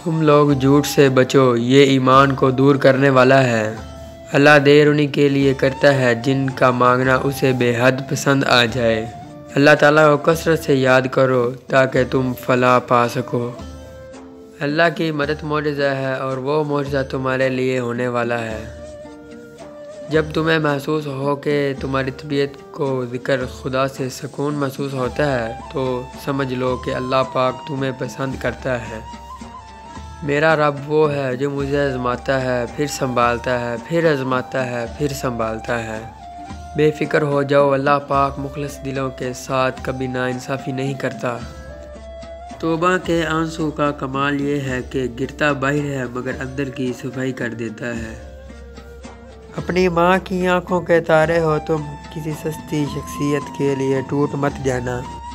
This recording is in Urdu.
تم لوگ جھوٹ سے بچو، یہ ایمان کو دور کرنے والا ہے۔ اللہ دیر انہی کے لیے کرتا ہے جن کا مانگنا اسے بے حد پسند آ جائے۔ اللہ تعالیٰ کو کثرت سے یاد کرو تاکہ تم فلاح پا سکو۔ اللہ کی مدد معجزہ ہے اور وہ معجزہ تمہارے لیے ہونے والا ہے۔ جب تمہیں محسوس ہو کہ تمہاری طبیعت کو ذکر خدا سے سکون محسوس ہوتا ہے تو سمجھ لو کہ اللہ پاک تمہیں پسند کرتا ہے۔ میرا رب وہ ہے جو مجھے آزماتا ہے، پھر سنبھالتا ہے، پھر آزماتا ہے، پھر سنبھالتا ہے۔ بے فکر ہو جاؤ، اللہ پاک مخلص دلوں کے ساتھ کبھی ناانصافی نہیں کرتا۔ توبہ کے آنسو کا کمال یہ ہے کہ گرتا باہر ہے مگر اندر کی صفائی کر دیتا ہے۔ اپنی ماں کی آنکھوں کے تارے ہو تم، کسی سستی شخصیت کے لیے ٹوٹ مت جانا۔